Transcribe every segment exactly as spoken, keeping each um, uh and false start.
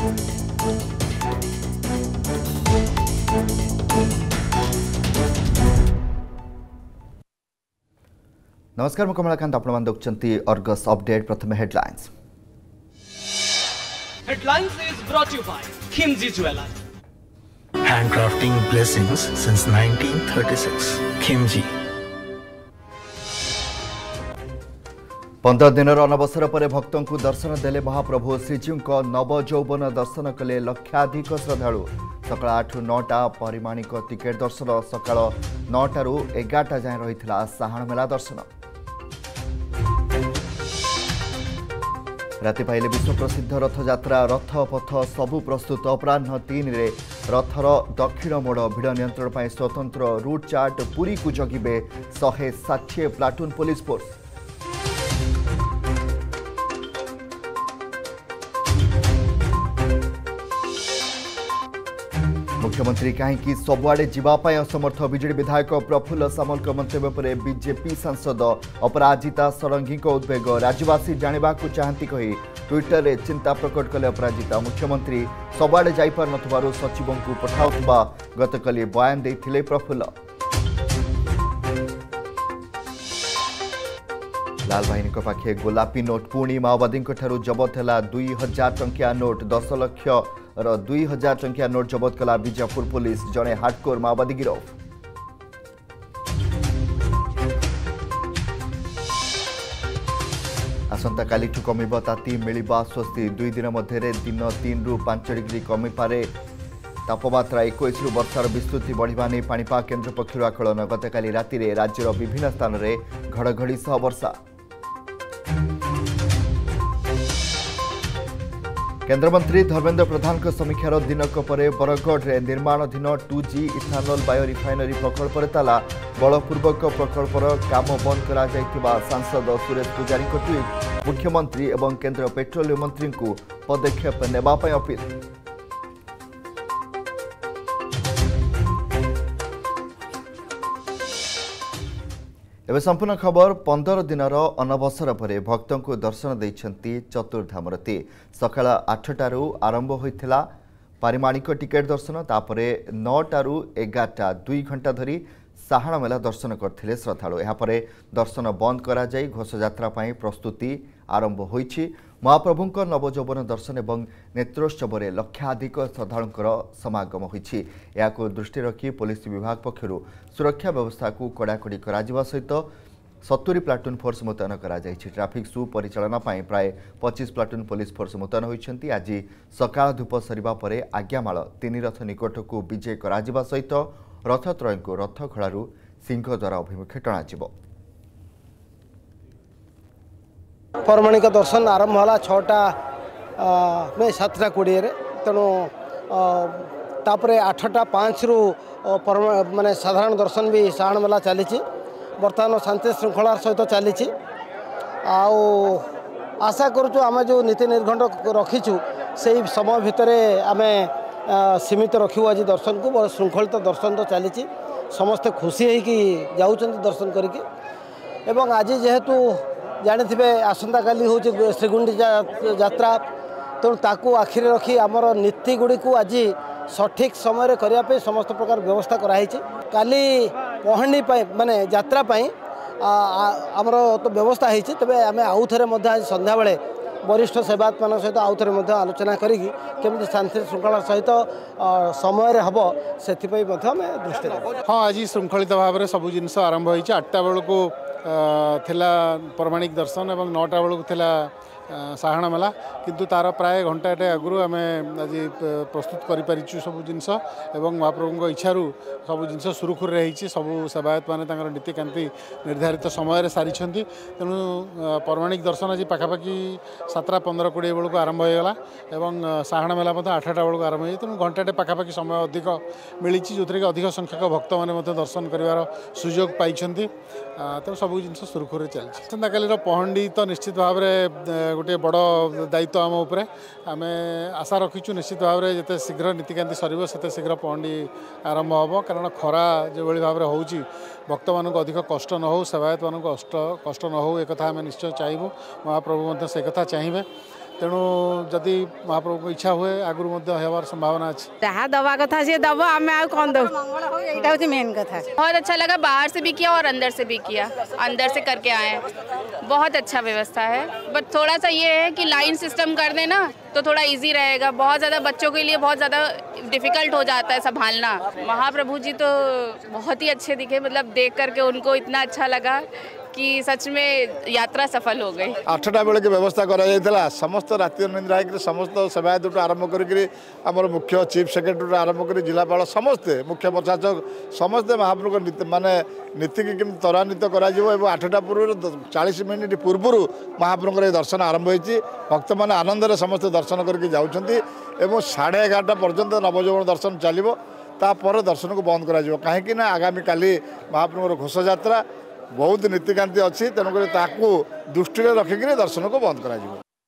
नमस्कार, मैं कमलाकांत आपण देखुंती अर्गस अपडेट। प्रथम headlines headlines is brought you by Khimji jewellers. Handcrafting blessings since nineteen thirty-six. Khimji. पंद्रह दिन अनवसर पर भक्तों को दर्शन देले महाप्रभु श्रीजीव नव यौवन दर्शन कले लक्षाधिक श्रद्धालु। सकाल आठ नौटा परिमाणिक टिकेट दर्शन सकाल नौटू एगारटा जाए रही साहाण मेला दर्शन। राति पाइले विश्व प्रसिद्ध रथयात्रा रथ पथ सबु प्रस्तुत। अपराह तीन रे रथर दक्षिण मोड़ भिड़ नियंत्रण पर स्वतंत्र रूट चार्ट। पुरी को जगिबे शहे षाठी प्लाटून पुलिस फोर्स। मुख्यमंत्री कहीं सबुआड़े जीवाई असमर्थ। बीजेडी विधायक प्रफुल्ल सामल मंतव्य पर बीजेपी सांसद अपराजिता षडंगी उद्वेग। राज्यवासी जानवा चाहती कही ट्विटर रे चिंता प्रकट कले अपराजिता। मुख्यमंत्री सबुआड़े जापार नथबारु सचिवों को पठाउथबा गतकाली बयान देथिले प्रफुल्ल। लाल बाहिनी पाखे गोलापी नोट पुणी माओवादी जबत है दुई हजार टंकिया नोट। दस लक्ष र दुई हजार टंकिया नोट जबत कला बीजापुर पुलिस। जड़े हार्डकोर माओवादी गिरफ। आसंता काली कमिब ताती मिलिबा आश्वस्ति। दुई दिन मध्य दिन तीन रु पांच डिग्री कमिपारे तापमात्रा। इक्कीस रु वर्षार विस्तृति बढ़िबा नै पाणीपाग केन्द्र पक्षर आकलन। गतकाली राति रे राज्यर विभिन्न स्थान रे घड़घड़ी सह वर्षा। केन्द्रमंत्री धर्मेन्द्र प्रधान समीक्षार दिनक पर बरगढ़ में निर्माणाधीन two G ethanol bio refinery प्रकल्प ताला। बलपूर्वक प्रकल्पर काम बंद करा जायतिबा सांसद सुरेश पुजारी ट्वीट। मुख्यमंत्री एवं केन्द्र पेट्रोलियम मंत्री को पदक्षेप नेबा पई अपील। एवं संपूर्ण खबर। पंदर दिनर अनवसर पर भक्तों को दर्शन देइछंती चतुर्धामरती। सकाळ आठटारू आरंभ होइथिला पारिमाणिक टिकेट दर्शन। तापरे नौटारू एगारटा दुई घंटा धरी साहाण मेला दर्शन करथिले श्रद्धालु। यापरे दर्शन बंद करा जाई घोषयात्रा पई प्रस्तुति आरंभ होइछि। महाप्रभुंक नवयौवन दर्शन एवं नेत्रोत्सव में लक्षाधिक श्रद्धालुंकर समागम होइछि। याको दृष्टि रखी पुलिस विभाग पक्षरु सुरक्षा व्यवस्था को कड़ाकड़ी करा जिवा सहित सत्तरी प्लाटून फोर्स मुतयन करा जाइछि। ट्राफिक सुपरिचालना पई प्राय पच्चीस प्लाटून पुलिस फोर्स मुतयन होइछन्ति। आज सकाळ धूप सरिबा परे आज्ञामाळ तीन रथ निकट को विजय करा जिवा सहित रथत्रय को रथ खଳାରୁ सिंहद्वार अभिमुखे टणाजिबो। परमाणिक दर्शन आरंभ है छटा में सातटा कोड़े तेणु तापर आठटा पाँच रु माने साधारण दर्शन भी साहाण मेला चली। बर्तमान शांति श्रृंखलार सहित चली। आशा करुचु आम जो नीति निर्घंट रखीचु से समय भितर आम सीमित रखू। आज दर्शन को बड़ श्रृंखलित दर्शन तो चली। समस्ते खुशी होगी जाऊँ दर्शन करके। एवं आज जेहेतु जानी आसंता काली हूँ श्रीगुंडीचा यात्रा तेणु ताकू आखिरे रखी आमर नीति गुड़ी को आज सठिक समय करने समस्त प्रकार व्यवस्था कराई। काली पहंडी माने यात्रा आमर तो व्यवस्था होती। तेज आम आउ थे आज संध्या बेले वरिष्ठ सेवायत मान सहित आउ थे आलोचना करी केमती शांति श्रृंखला सहित समय हम से दृष्टि। हाँ, आज श्रृंखलित भाव में सबू जिन आरंभ हो आठटा बेलू थिला परमाणिक दर्शन और नौटा बेलू थिला साहाण मेला किंतु तार प्राय घंटाटे आगु आम आज प्रस्तुत करूँ सब जिनस एवं महाप्रभु इच्छार सब जिन सुरुखुर रही सबू सेवायत मैंने नीतिकांति निर्धारित समय सारी तेणु परमाणिक दर्शन आज पाखापाखि सातटा पंद्रह कोड़े बेलू आरंभ होगा और साहाण मेला आठटा बेलू आरंभ हो तेणु घंटाटे पाखापाखि समय अधिक मिली जो थे कि अधिक संख्यक भक्त मैंने दर्शन कर सुजोग पाई तेणु सब जिन सुरुखुर चलती। आसंता पहंडी तो निश्चित भाव में गोटे बड़ दायित्व आम उपरे आम आशा रखीचु निश्चित भाव में जिते शीघ्र नीतिकांति सर से शीघ्र पहंडी आरंभ हम कारण खरा जो भाव में होची भक्त मान अधिक कष्ट न हो सेवायत मान कष्ट कष्ट न हो एक आम निश्चय चाहबू महाप्रभु से कथा चाहिए तेणु जदि महाप्रभु को इच्छा हुए आगुरी होवार संभावना अच्छी जहाँ दवा कथा से दब आम आउ कौन दो मेन कथा। बहुत अच्छा लगा, बाहर से भी किया और अंदर से भी किया, अंदर से करके आए, बहुत अच्छा व्यवस्था है। बट थोड़ा सा ये है कि लाइन सिस्टम कर देना तो थोड़ा इजी रहेगा, बहुत ज़्यादा बच्चों के लिए बहुत ज़्यादा डिफ़िकल्ट हो जाता है संभालना। महाप्रभु जी तो बहुत ही अच्छे दिखे, मतलब देख करके उनको इतना अच्छा लगा कि सच में यात्रा सफल हो गई। आठटा बेले की व्यवस्था करा समस्त राति निंद्रा समस्त सेवायत आरंभ कर मुख्य चीफ सेक्रेटरी आरंभ कर जिलापाल समस्ते मुख्य प्रशासक समस्ते महाप्रभु माने नीति की केमती त्वरान्वित कर आठटा पूर्व चालीस मिनिट पूर्व महाप्रभु दर्शन आरंभ होती भक्त मैंने आनंद समस्त दर्शन करके जाऊँच साढ़े एगारटा पर्यंत नवजौवन दर्शन चलो तापर दर्शन को बंद कर कहीं आगामी काली महाप्रभुर घोष यात्रा बहुत नीतिकांति अच्छी तेणुक दृष्टि रखिक दर्शन को बंद कर।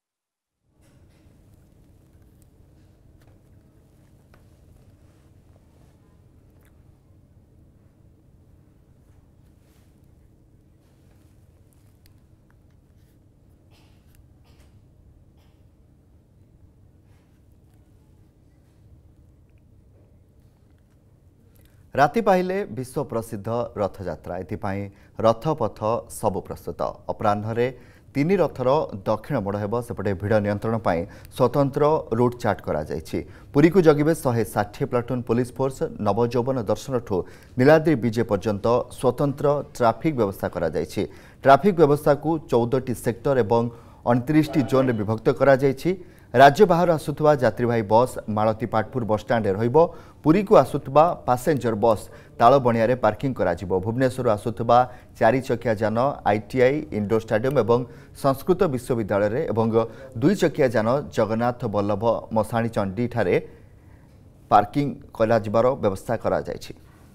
राति पाइले विश्व प्रसिद्ध रथयात्रा एथिपाई रथपथ सबु प्रस्तुत अपराह्न तीन रथर दक्षिण मोड़ हेब सेपटे भिड़ नियंत्रण पर स्वतंत्र रूट चार्ट करा जायछि। पुरी को जगिबे शहे षाठिए प्लाटून पुलिस फोर्स नवजौवन दर्शन ठू नीलाद्री विजय पर्यंत स्वतंत्र ट्राफिक व्यवस्था करा जायछि। ट्राफिक व्यवस्था को चौदह टी सेक्टर एवं उनतीस टी जोन रे विभक्त करा जायछि। राज्य बाहर आसुथबा यात्रीवाही बस मालती पाटपुर बस स्टैंड रहिबो। पुरी को आसुथबा पैसेंजर बस तालबणिया रे पार्किंग करा जिवो। भुवनेश्वर आसुथबा चारि चकिया जान आईटीआई इंडोर स्टेडियम एवं संस्कृत विश्वविद्यालय रे एवं दुई चकिया जान जगन्नाथ वल्लभ मसाणी चंडी ठारे पार्किंग करा जिबार व्यवस्था करा जायछि।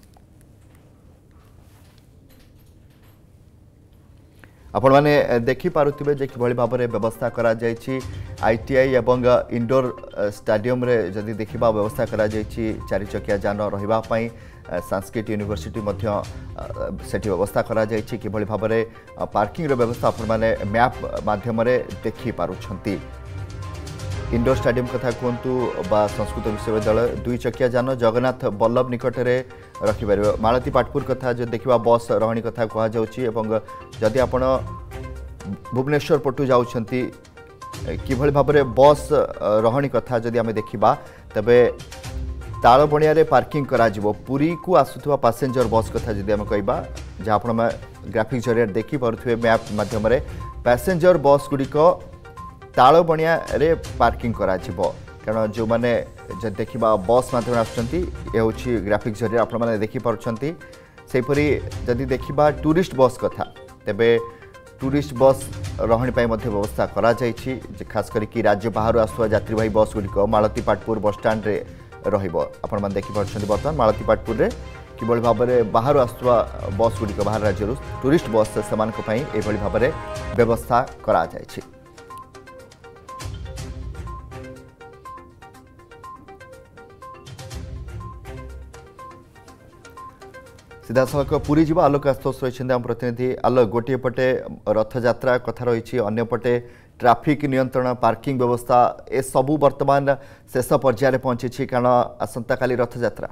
आपण माने देखि पारुथिबे जे किभଳି भाबरे व्यवस्था करा जायछि। आईटीआई एवं इंडोर स्टेडियम रे जदि देखिबा व्यवस्था करा जायछि चारि चकिया जान रहिबा पई संस्कृत यूनिवर्सिटी मध्य सेठी व्यवस्था करा जायछि। किभଳି भाबरे पार्किंग रो व्यवस्था आपण माने मैप माध्यम रे देखि पारुछंती। इंडोर स्टेडियम कथा कहतु बा संस्कृत विश्वविद्यालय दुई चकिया जान जगन्नाथ वल्लभ निकट में रखिपर। मालती पाटपुर कथा जो देखा बस रही कथा कहुच्छी जदि आप भुवनेश्वर पटू जाऊँगी कि भाव में बस रही कथा जदि आम देखा तेरे तालबणिया पार्किंग करा जिवो। पुरी को आसुवा पैसेंजर बस कथा जदि आम कह जहाँ आप ग्राफिक जरिया देखिपे मैप मध्यम पैसेंजर बस गुड़िक तालबणिया रे पार्किंग करा जिवो। कारण जो मैंने जब देखा बस मध्यम आसुँच ये ग्राफिक जरिया आप देखिपरि सेपरी जदि देखा टूरिस्ट बस कथा तेबे टूरिस्ट बस रही व्यवस्था करा जायछि। खास करके राज्य बाहर आसुवा यात्रीवाही बस गुड़िक मालती पाटपुर बस स्टैंड रे रहिबो। आपण माने देखिपरि बर्तमान मालती पाटपुर रे किभଳି भाबरे बाहर आसुवा बस गुड़िक बाहर राज्य टूरिस्ट बस सेमानक पई एभଳି भाबरे व्यवस्था करा जायछि। सीधा सड़क पुरी जीवा आलोक आस्तोष रही आम प्रतिनिधि आलोक गोटे पटे रथयात्रा कथा रही अंपटे ट्राफिक नियंत्रण पार्किंग व्यवस्था ए सबू वर्तमान शेष पर्यायर पहुंची कारण आसंता काली रथयात्रा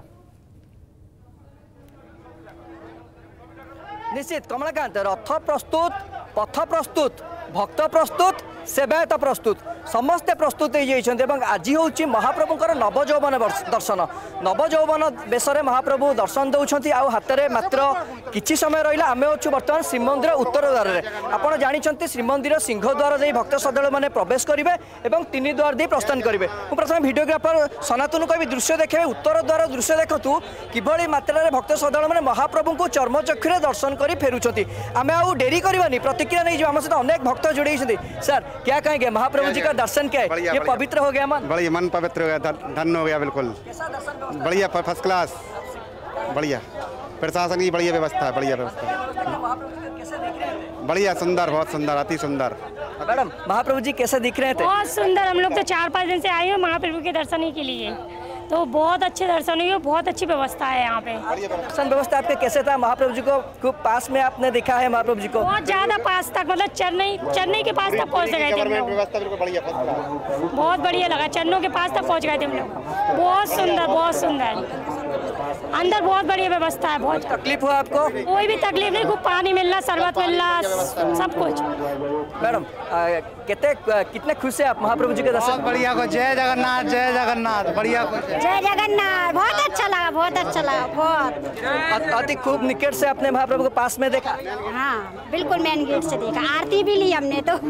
निश्चित कमलाकांत रथ प्रस्तुत पथ प्रस्तुत भक्त प्रस्तुत सेवायत प्रस्तुत समस्ते प्रस्तुत हो आज हूँ महाप्रभुंर नवजौवन दर्शन नवजौवन बेसरे महाप्रभु दर्शन दौरान आउ हाथ में मात्र किछि समय रहा आम अच्छु बर्तमान श्रीमंदिर उत्तर द्वार में आपड़ जानते श्रीमंदिर सिंहद्वार दे भक्त श्रद्धालु मैंने प्रवेश करेंगे और तीन द्वार दे प्रस्थान करेंगे। मुझे प्रथम भिडियोग्राफर सनातन कवि दृश्य देखे उत्तर द्वार दृश्य देखु किभली मात्रा में भक्त श्रद्धालु मैंने महाप्रभु को चर्मचक्षुरे दर्शन कर फेरुंट आम आउ डेरी करवानी प्रतिक्रिया नहीं आम सहित अनेक भक्त जोड़े सर क्या कहेंगे महाप्रभु जी का दर्शन क्या है ये पवित्र हो गया मन बढ़िया मन पवित्र हो गया धन्य हो गया बिल्कुल बढ़िया फर्स्ट क्लास बढ़िया प्रशासन की बढ़िया व्यवस्था है बढ़िया व्यवस्था बढ़िया सुंदर बहुत सुंदर अति सुंदर। मैडम महाप्रभु जी कैसे दिख रहे थे? बहुत सुंदर। हम लोग तो चार पाँच दिन से आए हैं महाप्रभु के दर्शन के लिए। तो बहुत अच्छे दर्शन हुए, बहुत अच्छी व्यवस्था है यहाँ पे। दर्शन व्यवस्था आपके कैसे था? महाप्रभु जी को खूब पास में आपने देखा है? महाप्रभु जी को बहुत ज्यादा पास तक, मतलब चेन्नई चेन्नई के पास तक पहुँच गए थे हम लोग। बहुत बढ़िया लगा, चेन्नई के पास तक पहुँच गए थे हम लोग। बहुत सुंदर, बहुत सुंदर, अंदर बहुत बढ़िया व्यवस्था है। बहुत तकलीफ हुआ आपको? कोई भी तकलीफ नहीं, खूब पानी मिलना, शरबत मिलना, सब कुछ। मैडम कितने कितने खुश है आप महाप्रभु जी के दर्शन? बढ़िया को जय जगन्नाथ, जय जगन्नाथ, बढ़िया को जय जगन्नाथ। बहुत अच्छा लगा, बहुत अच्छा लगा, बहुत अति खूब निकट से अपने महाप्रभु को पास में देखा? हाँ बिल्कुल, मेन गेट से देखा, आरती भी ली हमने तो।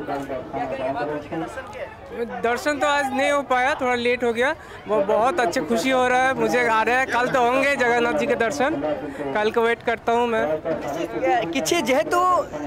दर्शन तो आज नहीं हो पाया, थोड़ा लेट हो गया। वो बहुत अच्छी खुशी हो रहा है मुझे, आ रहा है कल तो होंगे जगन्नाथ जी के दर्शन, कल को वेट करता हूँ मैं। किछि जेहेतु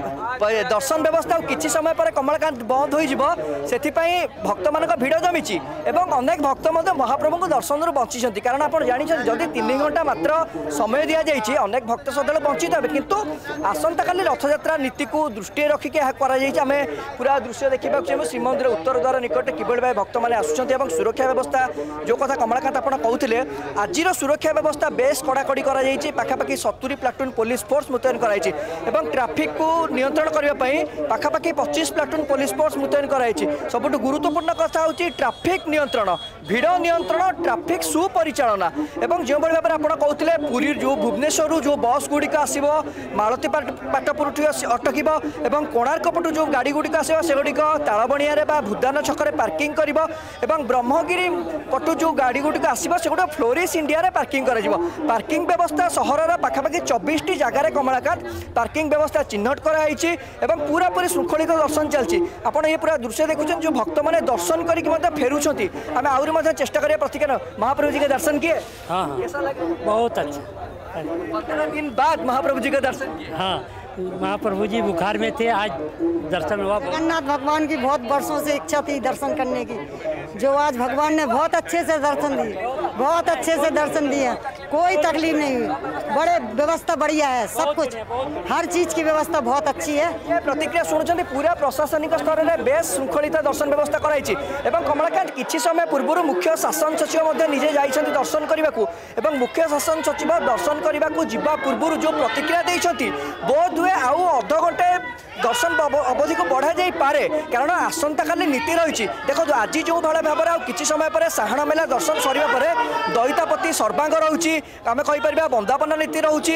दर्शन व्यवस्था किछि समय पर कमलकांत बंद हो से भक्त मान भिड़ जमी एवं अनेक भक्त महाप्रभु को दर्शन बंची, कारण आप जानी जदि तीन घंटा मात्र समय दि जाइए अनेक भक्त श्रद्धा वंचित हे, किंतु आसंता काली रथयात्रा नीति को दृष्टि रखिक आम पूरा दृश्य देखा श्रीमंदिर उत्तर द्वार निकट किभଳି भाई भक्त मैंने आसुच्चंती एवं सुरक्षा व्यवस्था जो कथा कमलाकांत आप कहते आज सुरक्षा व्यवस्था बेस कड़ाकड़ी पाखापाखि सत्तरी प्लाटून पुलिस फोर्स मुतयन कराई ट्राफिक को नियंत्रण करने पाखापाखि पच्चीस प्लाटून पुलिस फोर्स मुतयन कराई। सबुठ गुरुत्वपूर्ण कथा हूँ ट्राफिक नियंत्रण, भिड़ नियंत्रण, ट्राफिक सुपरिचालना एवं जो भाव में आप कहते पुरी जो भुवनेश्वर जो बस गुड़िक आसो मालती पाटपुर अटक और कोणार्क पटू जो गाड़ी गुड़िक आसो सेगुड़िक तालबणिया भूदान छक पार्किंग कर ब्रह्मगिरी पटू जो गाड़ी गुड़िक आसो सेगुड़ा फ्लोरिश इंडिया पार्किंग कर पार्किंग व्यवस्था सहर पाखापाखि चौबीस टी जगार कमलाकांत पार्किंग व्यवस्था चिन्हट कराई पूरा पूरी श्रृंखलित दर्शन चलती। आपड़ ये पूरा दृश्य देखुं जो भक्त मैंने दर्शन करके फेरुंच आम आहरी चेष्टा करें प्रतिक्रिया महाप्रभु जी के दर्शन किए। हाँ बहुत अच्छा, पंद्रह दिन बाद महाप्रभु जी के दर्शन किए। हाँ महाप्रभु जी बुखार में थे, आज दर्शन हुआ। जगन्नाथ भगवान की बहुत वर्षों से इच्छा थी दर्शन करने की, जो आज भगवान ने बहुत अच्छे से दर्शन दिए, बहुत अच्छे से दर्शन दिए, कोई तकलीफ नहीं हुई, बड़े व्यवस्था बढ़िया है, सब कुछ हर चीज की व्यवस्था बहुत अच्छी है। प्रतिक्रिया शुणुंट पूरा प्रशासनिक स्तर में बेस श्रृंखलित दर्शन व्यवस्था कराई कमलाकांत किसी समय पूर्व मुख्य शासन सचिव निजे जाइछन्ति दर्शन करने को मुख्य शासन सचिव दर्शन करने को जीवा पूर्व जो प्रतिक्रिया देइछन्ति बोध हुए आउ अध घंटे दर्शन अवधि को बढ़ा जाई पारे, कारण आसंता काली नीति रही। देखो आज जो भाव भाव किसी समय पर साहाण मेला दर्शन सरिबा परे दैतापति सर्वांग रही आम कहीपर बंदापना नीति रही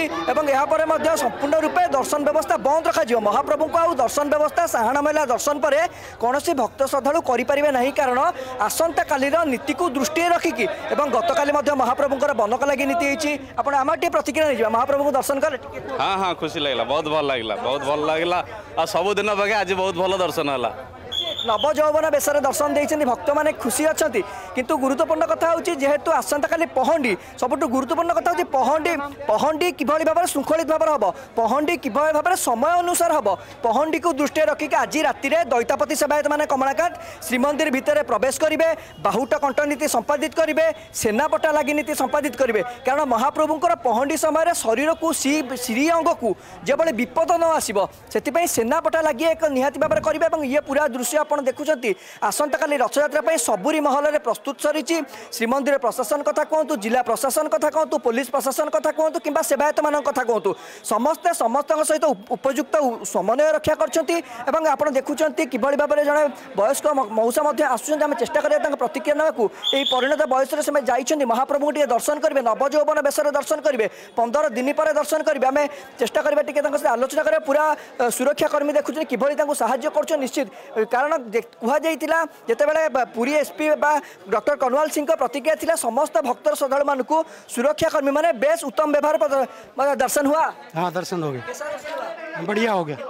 और संपूर्ण रूपे दर्शन व्यवस्था बंद रखा महाप्रभु को आउ दर्शन व्यवस्था साहाण मेला दर्शन पर कौन भक्त श्रद्धालु करें ना, कारण आसंता काली नीति को दृष्टि रखिकी गतकाली महाप्रभुंर बनक लगी नीति होती। आप आम टे प्रतिक्रिया नहीं महाप्रभु को दर्शन कले? हाँ हाँ खुशी लगला, बहुत भल लगला, बहुत भल लगला आ सबुदिन अपेक्षे आज बहुत भल दर्शन है। नवजौवन बेसर दर्शन देते भक्त मैंने खुशी अच्छा, किंतु गुरुत्वपूर्ण कथा हूँ जेहेतु आसंता काली पहंडी सबुठ गुरुत्वपूर्ण कथा हूँ पहंडी पहंडी किभଳି भाव श्रृंखलित भाव हम पहंडी किभଳି भाव समय अनुसार हम पहंडी को दृष्टि रखिक आज राति दैतापति सेवायत मैंने कमलाकांत श्रीमंदिर भितर प्रवेश करेंगे, बाहुट कंठ नीति संपादित करेंगे, सेनापटा लगी नीति संपादित करेंगे, कारण महाप्रभुंर पहंडी समय शरीर को श्री अंग को जो विपद न आसो से सेनापटा लगी एक निहाती भाव करेंगे। ये पूरा दृश्य आप देखुं आसंता काली रथयात्रा सबुरी महल में प्रस्तुत सरी श्रीमंदिर प्रशासन कथा कहतु, जिला प्रशासन कथा कहतु, पुलिस प्रशासन कथा कहतु कि सेवायत मान कथा कहतु, समस्ते समस्त सहित उपयुक्त समन्वय रक्षा कर आप देखुं कि भाव में जड़े वयस्क मौसा आम चेष्टा करें प्रतिक्रिया नाकू परिणत बयस जाइए महाप्रभु टे दर्शन करेंगे, नवजौवन बेसर दर्शन करेंगे, पंद्रह दिन पर दर्शन करेंगे। आम चेष्टा करें आलोचना करें पूरा सुरक्षाकर्मी देखुं कि साहाय्य कर निश्चित, कारण कहुला जितेबाला पुरी एसपी डॉक्टर कनवाल सिंह प्रतिक्रिया थिला समस्त भक्त श्रद्धालु मान को सुरक्षाकर्मी माने बेस उत्तम व्यवहार दर्शन हुआ। हाँ दर्शन हो गया, बढ़िया हो गया,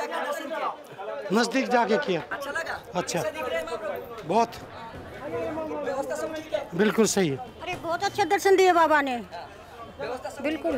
नजदीक जाके किया, अच्छा लगा, अच्छा बहुत बिल्कुल सही है। अरे बहुत अच्छा दर्शन दिए बाबा ने, बिल्कुल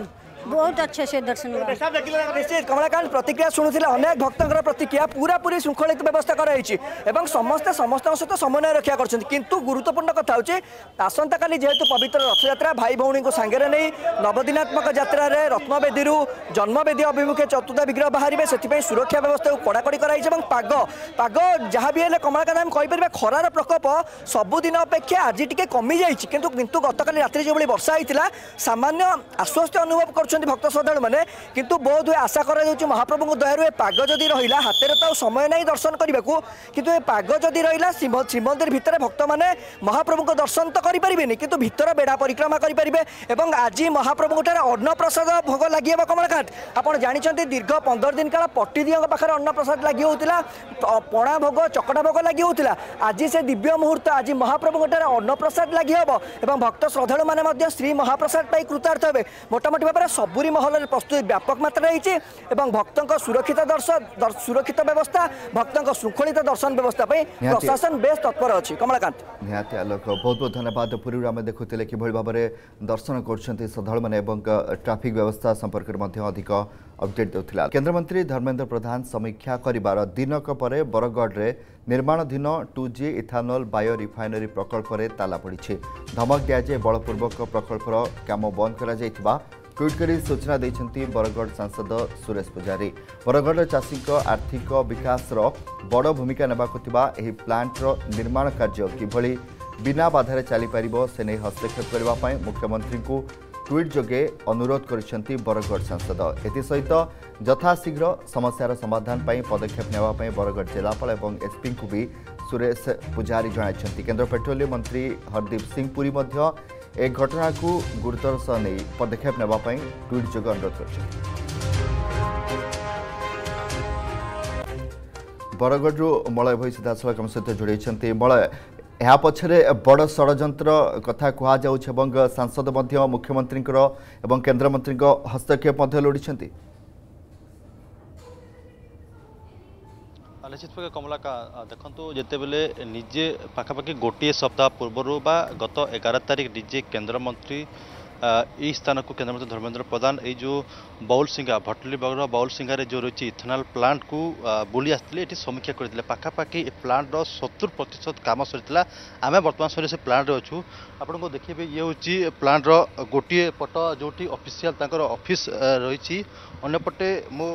बहुत अच्छे से दर्शन हुआ। निश्चित कमलाकांत प्रतिक्रिया शुणुले अनेक भक्तर प्रतिक्रिया पूरा पूरी श्रृंखलित व्यवस्था कराई समस्ते समस्त सहित समन्वय रक्षा कर गुरुत्वपूर्ण कथा हूँ आसंता काली जेहेतु पवित्र रथयात्रा भाई भौणी को सांगे नहीं नवदिनात्मक यात्रा रत्नवेदी जन्मवेदी अभिमुखे चतुर्थ विग्रह बाहर से सुरक्षा व्यवस्था को कड़ाकड़ी कराई पाग पाग जहाँ भी है कमलाकांत आम कहीपर खरार प्रकोप सबुदिन अपेक्षा आज टी कमी जाइए किंतु किंतु गतकाली रात्रि जो वर्षा होता सामान्य आश्वस्त अनुभव कर भक्त श्रद्धालु मैंने किंतु बहुत हुए आशा कर महाप्रभु दयारू पाग जदि रहा हाथ में तो समय नहीं दर्शन करने को किंतु ए पाग जदि रहा श्रीमंदिर भितर भक्त मैंने महाप्रभु को दर्शन तो करें किंतु भितर बेड़ा परिक्रमा करें आज महाप्रभु अन्न प्रसाद भोग लगे कमलाकांत आपड़ जानते दीर्घ पंदर दिन काल पट्टीदी पाखे अन्न प्रसाद लगी होता पणा भोग चकटा भोग लगी होता आज से दिव्य मुहूर्त आज महाप्रभु अन्न प्रसाद लगी हम और भक्त श्रद्धालु मैंने श्री महाप्रसाद पाई कृतार्थ हे मोटामोटी भाव में सबुरी महल प्रस्तुति व्यापक मात्रा रही भक्तों सुरक्षित दर्शन सुरक्षित व्यवस्था भक्तों श्रृंखलित दर्शन व्यवस्था प्रशासन बेस तत्पर अच्छी कमलाकांत निहाती आलोक बहुत बहुत धन्यवाद पूर्व आम देखुले कि भाव में दर्शन कर श्रद्धालु मैंने ट्राफिक व्यवस्था संपर्क में अधिक अपडेट देउथिला। केंद्रमंत्री धर्मेंद्र प्रधान समीक्षा करिबार दिनक परे बरगढ़ रे निर्माणाधीन two G ethanol bio refinery प्रकल्प रे ताला पड़ी धमक दियाजे बलपूर्वक प्रकल्पर काम बंद करा जायतिबा ट्वीट करी सूचना देइछंती बरगढ़ सांसद सुरेश पुजारी। बरगढ़ चाषी आर्थिक विकास रो बड़ भूमिका नेबाकु थिबा एही प्लांट रो निर्माण कार्य किभली बिना बाधारे चली पारिबो से नै हस्तक्षेप करबा पई मुख्यमंत्री को ट्वीट जोगे अनुरोध करिसेंती बरगढ़ सांसद। एथिसहित यथाशीघ्र समस्यार समाधान पाई पदक्षेप नेवा पाई बरगढ़ जिलापाल एवं एसपी को भी सुरेश पुजारी जणाइछंती। केंद्र पेट्रोलियम मंत्री हरदीप सिंह पुरी मध्य ए घटना को गुरुतर सह नहीं पदक्षेप नेवा पाई ट्वीट जोगे अनुरोध करिसेंती। बरगढ़ मलय भई सीधासलख आम सहित जोड़े मलय यहाँ पछरे बड़ षड्यंत्र कथा कह जाऊँ सांसद मुख्यमंत्री एवं केन्द्रमंत्री हस्तक्षेप लोड़ी निश्चित भाव कमला देखु जिते बेले निजे पाखापाखि गोटे सप्ताह पूर्वर बा गत एगार तारिख निजे केन्द्रमंत्री यही स्थान को केन्द्रमंत्री धर्मेंद्र प्रधान ये जो बाउल सिंगा भटली बगर बाउल सिंगार जो रही इथेनॉल प्लांट को बुली आसते ये समीक्षा करते पाखापाखि प्लांट सत्तर प्रतिशत काम सरी आम बर्तमान समय से प्लांट अच्छू आपन को देखिए ये हूँ प्लांट गोटे पट जो ऑफिशियल ऑफिस रही अंपटे मो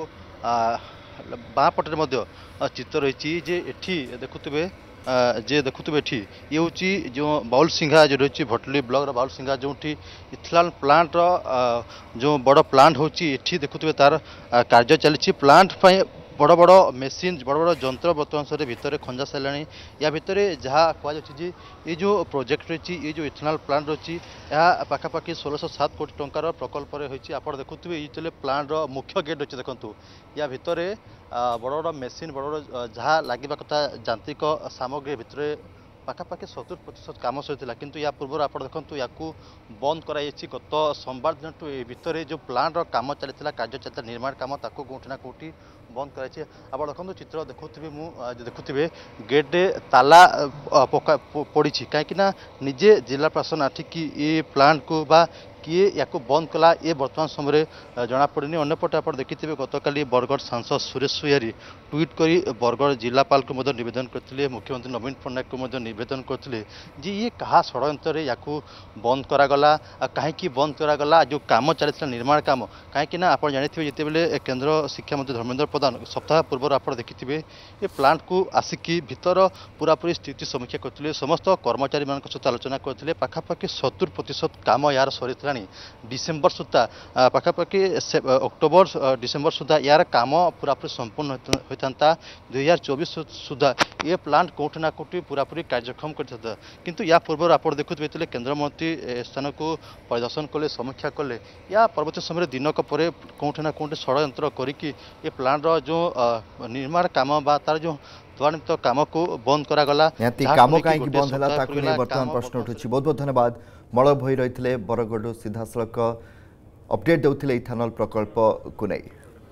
बाँ पटे चित्र रही जे एठी देखुवे जे देखुवे एठी ये हूँ जो बाउल सिंघा जो रही भटली ब्लॉक बाउल सिंघा जो इथेनॉल प्लांट जो बड़ प्लांट होची एठी देखुवे तार कार्य चली प्लांट बड़ बड़ मेसीन बड़ बड़ जंत्र बर्तमान समय भितर खंजा सारे या भितर जहाँ कहुच्छी ये जो प्रोजेक्ट रही ये जो इथेनॉल प्लांट रही यह पाखापाखि षोलश सात कोटी टंकार प्रकल्प होती आप देखुवे ये प्लांट मुख्य गेट अच्छे देखूँ या भितर बड़ बड़ मेसीन बड़ बड़ जहाँ लगे कथा यांत्रिक सामग्री भितर पाखापाखि सत्तर प्रतिशत काम सरी किंतु या पूर्व आप देखो या बंद कराई गत सोमवार दिन ए भितर जो प्लांट काम चली कार्य चलता निर्माण काम ताको कोठी ना कोठी बंद कराई आप देखो चित्र देखुवे मुझे देखुवे गेट ताला पका पड़ी कहीं निजे जिला प्रशासन आठिकी ये प्लांट को बा किए या बंद कला ये बर्तमान समय जनापड़ी अंपटे आप देखिए गतकाली बरगढ़ सांसद सुरेश पुजारी ट्वीट कर बरगढ़ जिलापाल को नवेदन करते मुख्यमंत्री नवीन पट्टनायक को नवेदन करते जी ये कहा षड्यंत्र या बंद करागला कहीं बंद करागला जो काम चलता निर्माण काम कहीं आप जानते जिते बले केन्द्र शिक्षा मंत्री धर्मेंद्र प्रधान सप्ताह पूर्व आप देखिए ये प्लांट को आसिकी भितर पूरापूरी स्थिति समीक्षा करते समस्त कर्मचारी मान सहित आलोचना करते पाखापाखि सत्तर प्रतिशत काम यार सरी डिसेम्बर सुधा पाखापाखि अक्टोबर डिसेम्बर सुधा यार काम पूरापूरी संपूर्ण होता दुई हजार चौबीस सुधा ये प्लांट कोठी ना कोठी पूरापूरी कार्यक्रम करता किंतु या पूर्व आप देखुए केन्द्रमंत्री स्थान को परिदर्शन कले समीक्षा कले या परवर्त समय दिनक पर कोठी ना कोठी षड्यंत्र करके ये प्लांट जो निर्माण काम बा तार जो त्वरित काम को बंद करागला काम कहीं बंद है बर्तमान प्रश्न उठुची। बहुत बहुत धन्यवाद मलय भई रही बरगढ़ सीधासलख अपडेट देउथिले इथेनॉल प्रकल्प को नहीं।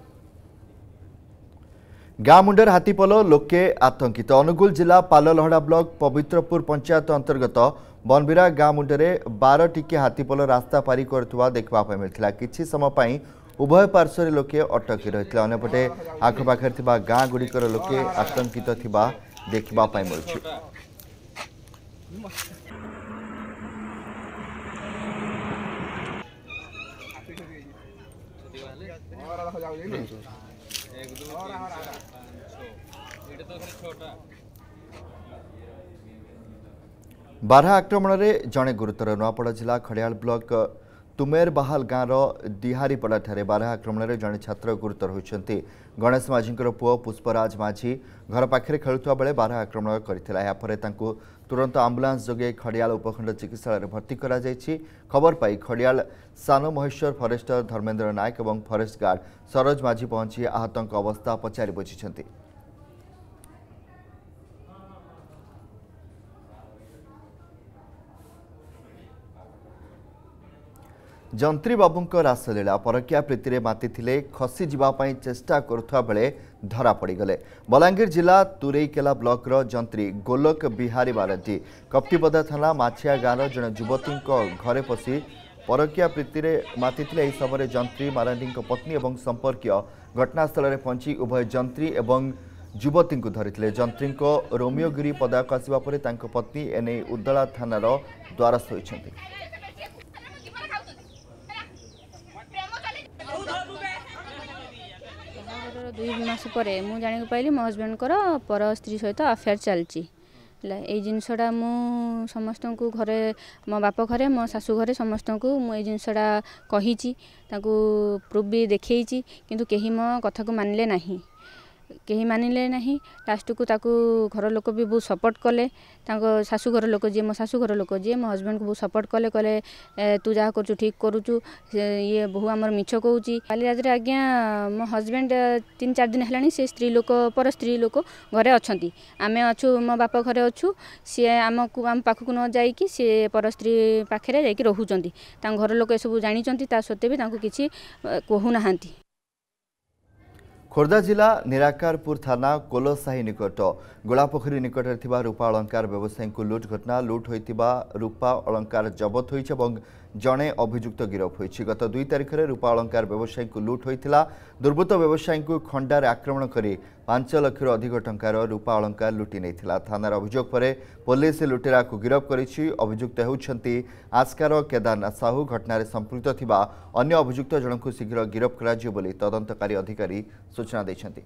गाँ मुंडर हाथीपल लोके आतंकित अनुगुल जिला पाललहड़ा ब्लॉक पवित्रपुर पंचायत अंतर्गत बनबिरा गाँ मुंडे बार टिके हाथीपल रास्ता पारी कर देखा मिलता किछि समय पाई उभय पार्श्वर लोके अटकी रही अंपटे आखपाखे गाँ गुड़िकर लोके आतंकित थिबा देखा मिलुछि। बारह आक्रमण में जड़े गुरुतर नुआपड़ा जिला खड़ियाल ब्लॉक तुमेर बाहाल गाँव डिहारीपड़ा ठारे बारह आक्रमण में जड़े छात्र गुरुतर होती। गणेश माझी पुओ पुष्पराज माझी घर पाखे खेलुवा बेले बारह आक्रमण करता तुरंत आंबुलांस जोगे खड़ियाल उपखंड चिकित्सालय भर्ती करा जायछि। खबर पाई खड़ियाल सान महेश्वर फरेस्टर धर्मेन्द्र नायक और फरेस्ट गार्ड सरोज माझी पहुंची आहतों अवस्था पचारि बुझिछन्ति। जंत्री बाबूंको रासलीला परकिया प्रीति माति खसी जावाई चेष्टा करुवा बेले धरा पड़गले। बलांगीर जिला तुरईकेला ब्लॉक रो जंत्री गोलोक बिहारी बारती कप्तिपदा थाना माछिया गाँव जड़े युवती घरे पशि परकिया प्रीति माति समय जंत्री मारांडी पत्नी और संपर्क घटनास्थल में पहुंची उभय जंत्री और युवती को धरी जंत्री रोमियोगिरी पदाक आसवा पत्नी एने उदला थानार द्वारस्थ होइछन्ति। दुई मास पर मुझे जान पाइली मो हजबैंड पर स्त्री सहित अफेयर चलती ये जिनसटा मु समस्त को घरे मो बाप घरे मो शाशु घरे समस्त को मुझे जिनसटा कही प्रूफ भी देखी किंतु कहीं मो कथा को मानिले नहीं कहीं मानिले नहीं लास्ट को ताकू घर लोक भी बहुत सपोर्ट कले शाशु घर लोक जी मो शाशु घर लोक जी मो हजबैंड को बहुत सपोर्ट कले कले तू जहाँ करू ठीक करुचु ये बहु आमर मिछ कहूँ कालीराज आज्ञा मो हजबैंड तीन चार दिन है से स्त्री लोक पर स्त्री लोक घरे अच्छा आम अच्छु मो बाप घरे अच्छु सी आम को आम पाखक न जाकि सी पर स्त्री पाखे जाकि रोचुंट घर लोक सब जानते सत्वे भी किसी कहूना। खोर्धा जिला निराकारपुर थाना कोलसाही निकट गोलापोखरी निकट में रूपा अलंकार व्यवसायी को लुट घटना लुट होता रूपा अलंकार जबत हो जड़े अभियुक्त गिरफ होती। गत दुई तारिख में रूपा अलंकार व्यवसायी को लुट होता दुर्बृत्त व्यवसायी को खंडार आक्रमण कर पांच लाख अधिक टंकार रूपा अलंकार लुटि नहीं थानार अभियोग पर पुलिस लुटेरा को गिरफ करिछि। अभियुक्त होउछन्ति आस्कार केदारनाथ साहू घटना संपृक्त थिबा अन्य अभियुक्त जनक शीघ्र गिरफ कराजियो बोली तदंतकारी अधिकारी सूचना दैछन्ति।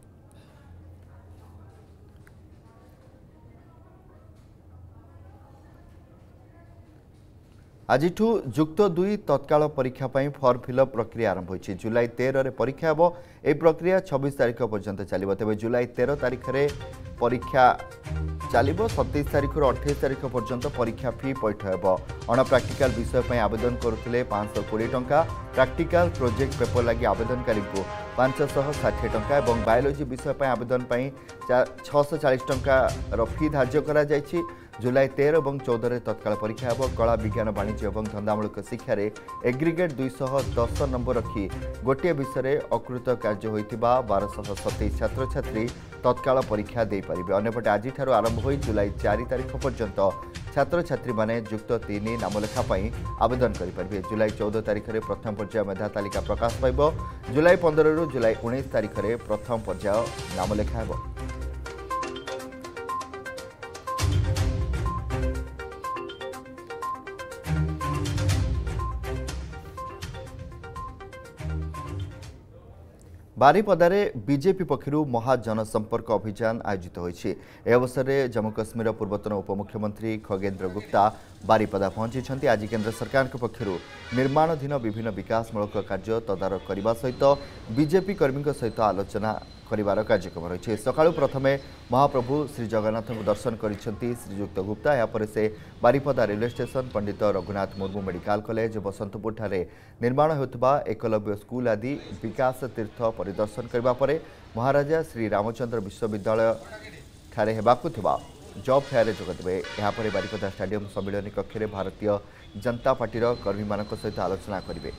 आज जुक्त दुई तत्काल परीक्षा फर्म फिलअप प्रक्रिया आरंभ होइछि। जुलाई तेरह रे परीक्षा हेबो। ए प्रक्रिया छब्बीस तारिख पर्यंत चलिबो। तेबे जुलाई तेरह तारिख रे परीक्षा चलिबो। सत्ताईस तारिख रु अट्ठाईस तारिख पर्यंत परीक्षा फी पैठ हेबो। अण प्राक्टिकल विषय पई आवेदन करुथिले पाँच सौ बीस टंका प्राक्टिकल प्रोजेक्ट पेपर लागि आवेदनकारी को पाँच सौ साठ टंका और बायोलोजी विषय पई आवेदन पई छह सौ चालीस टंका रो फी धार्य करा जायछि। जुलाई तेरह और चौदह तत्काल परीक्षा हेबो। कला विज्ञान वाणिज्य और धंदामूलक शिक्षा एग्रिगेट दुई सौ दस नंबर रखी गोटे विषय अकृत कार्य होता बारश सतैश छात्र छात्री तत्काल परीक्षा दे पारिबे। अन्यपटे आज आरंभ हो जुलाई चार तारिख पर्यंत छात्र छात्री माने युक्त तीन नामलेखा आवेदन करेंगे। जुलाई चौदह तारिख में प्रथम पर्याय मेधा तालिका प्रकाश पाइब। जुलाई पंद्रह रु जुलाई उन्नीस तारिख में प्रथम पर्याय नामलेखा हेबो। बारीपदारे बीजेपी पक्षर महाजनसंपर्क अभियान आयोजित होइछि। ए अवसर में जम्मू काश्मीर पूर्वतन उपमुख्यमंत्री खगेन्द्र गुप्ता बारीपदा पहुंची। आज केंद्र सरकार पक्षर निर्माणाधीन विभिन्न विकासमूलक कार्य तदारख करने सहित बीजेपी कर्मी सहित आलोचना करिवार कार्यक्रम रही। सकाळु प्रथमे महाप्रभु श्री जगन्नाथ को दर्शन करिसेंती श्रीयुक्त गुप्ता। यापर से Baripada railway station Pandit Raghunath Murmu medical college Basantpur ठारे निर्माण होता एकलव्य स्कूल आदि विकास तीर्थ परिदर्शन करबा परे महाराजा श्री रामचंद्र विश्वविद्यालय ठारे हेबाकु थिबा जॉब फेयर जोगदेवे। यहाँ पर बारीपदा स्टाडियम सम्मिलनी कक्ष में भारतीय जनता पार्टी कर्मी मान सहित आलोचना करेंगे।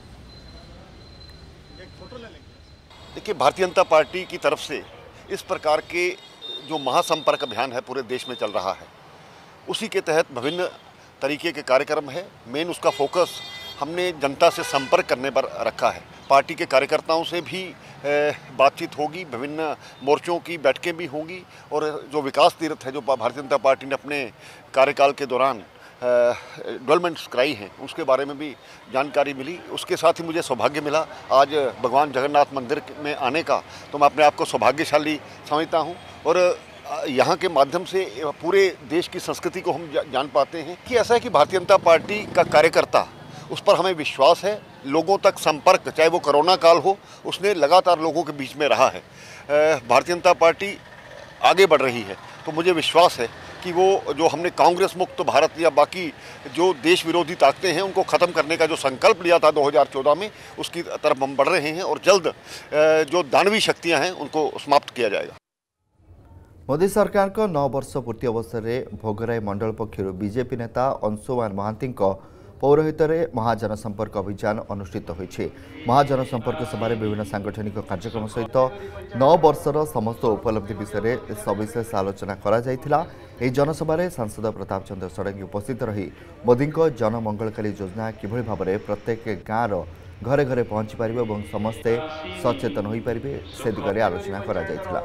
देखिए, भारतीय जनता पार्टी की तरफ से इस प्रकार के जो महासंपर्क अभियान है पूरे देश में चल रहा है, उसी के तहत विभिन्न तरीके के कार्यक्रम है। मेन उसका फोकस हमने जनता से संपर्क करने पर रखा है। पार्टी के कार्यकर्ताओं से भी बातचीत होगी, विभिन्न मोर्चों की बैठकें भी होंगी और जो विकास तीर्थ है जो भारतीय जनता पार्टी ने अपने कार्यकाल के दौरान डेवलपमेंट्स कराई हैं उसके बारे में भी जानकारी मिली। उसके साथ ही मुझे सौभाग्य मिला आज भगवान जगन्नाथ मंदिर में आने का, तो मैं अपने आप को सौभाग्यशाली समझता हूँ और यहाँ के माध्यम से पूरे देश की संस्कृति को हम जान पाते हैं कि ऐसा है कि भारतीय जनता पार्टी का कार्यकर्ता, उस पर हमें विश्वास है। लोगों तक संपर्क, चाहे वो कोरोना काल हो, उसने लगातार लोगों के बीच में रहा है। भारतीय जनता पार्टी आगे बढ़ रही है, तो मुझे विश्वास है कि वो जो हमने कांग्रेस मुक्त भारत या बाकी जो देश विरोधी ताकतें हैं उनको ख़त्म करने का जो संकल्प लिया था दो हज़ार चौदह में, उसकी तरफ हम बढ़ रहे हैं और जल्द जो दानवी शक्तियां हैं उनको समाप्त किया जाएगा। मोदी सरकार को नौ वर्ष पूर्ति अवसर में भोगराई मंडल पक्षर बीजेपी नेता अंशुमान महांती पौरोहित महाजन संपर्क अभियान अनुष्ठित होइछे। महाजन संपर्क सभारे विभिन्न सांगठनिक कार्यक्रम सहित नौ वर्षर समस्त उपलब्धि विषय सविशेष आलोचना करा जायथिला। एही जनसभारे सांसद प्रताप चंद्र षडंगी उपस्थित रही मोदी जनमंगलकारी योजना किभଳି भाबरे प्रत्येक गाँवर घरे घरे पहुंची पारिबे और समस्ते सचेतन होई पारिबे से दिगरे आलोचना करा जायथिला।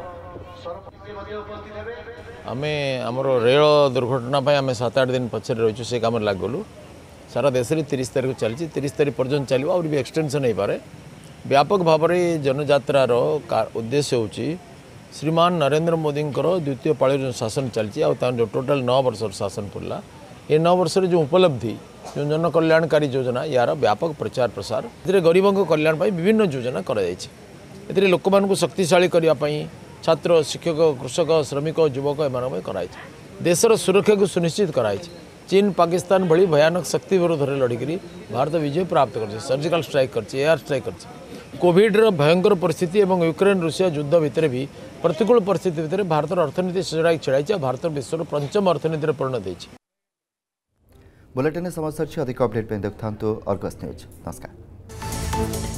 आमे हमरो रेल दुर्घटना पे आमे सात आठ दिन पछरे रहिछु से काम लागलु। सारा देश में तीस तारीख चलती तीस तारीख पर्यंत चलो और भी एक्सटेंशन हो पारे। व्यापक भाव में जनजात्रार उद्देश्य होची श्रीमान नरेंद्र मोदी द्वितीय पाଳି जो शासन चलती जो टोटाल नौ वर्ष शासन पड़ा ये नौ वर्ष जो उपलब्धि जो जन कल्याणकारी योजना यार व्यापक प्रचार प्रसार ए गरीबों को कल्याण विभिन्न योजना कर लोक मान शक्तिशाली करने छात्र शिक्षक कृषक श्रमिक युवक एम कराई देशर सुरक्षा को सुनिश्चित कराई। चीन पाकिस्तान भली भयानक शक्ति विरोध में लड़िकी भारत विजय प्राप्त कर सर्जिकल स्ट्राइक कर एयर स्ट्राइक कर कोविड भयंकर परिस्थिति और यूक्रेन रूसिया युद्ध भितर भी प्रतिकूल परिस्थिति भितर भारत अर्थनीति सजाई छड़ाई भारत विश्वर पंचम अर्थनीति परिणत होती। बुलेटिन समाचार अधिक अपडेट देखता अर्गस न्यूज। नमस्कार।